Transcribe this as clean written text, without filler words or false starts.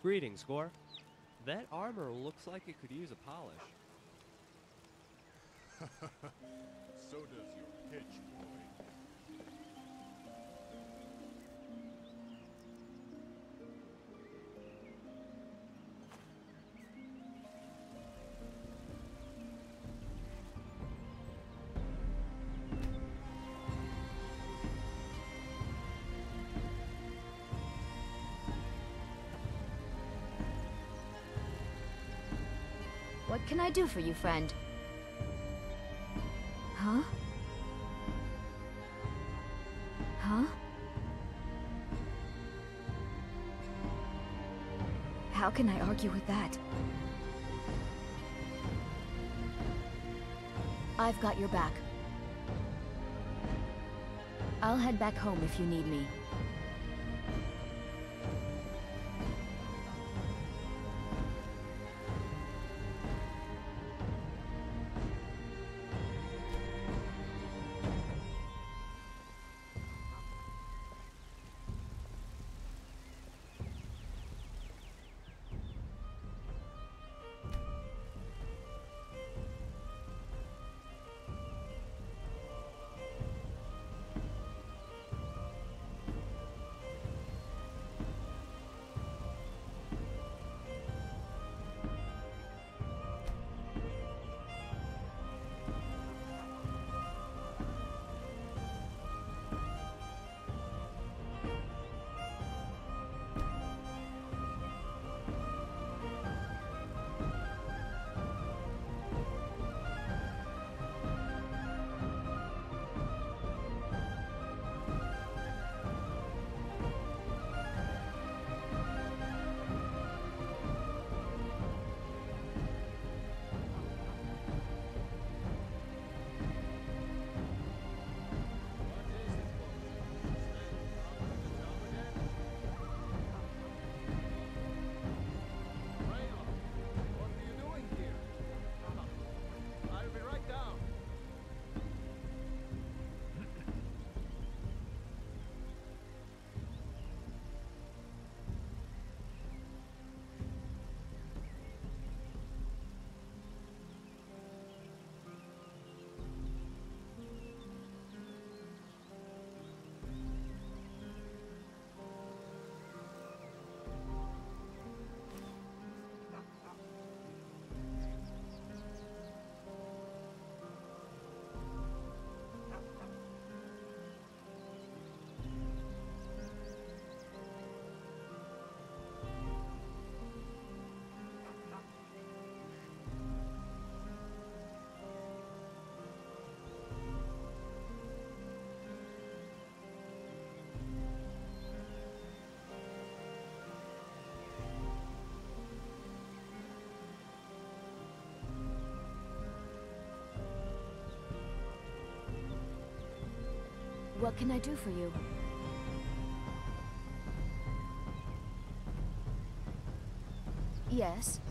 Greetings, Gore. That armor looks like it could use a polish. So does your pitch, boy. What can I do for you, friend? Huh? Huh? How can I argue with that? I've got your back. I'll head back home if you need me. What can I do for you? Yes?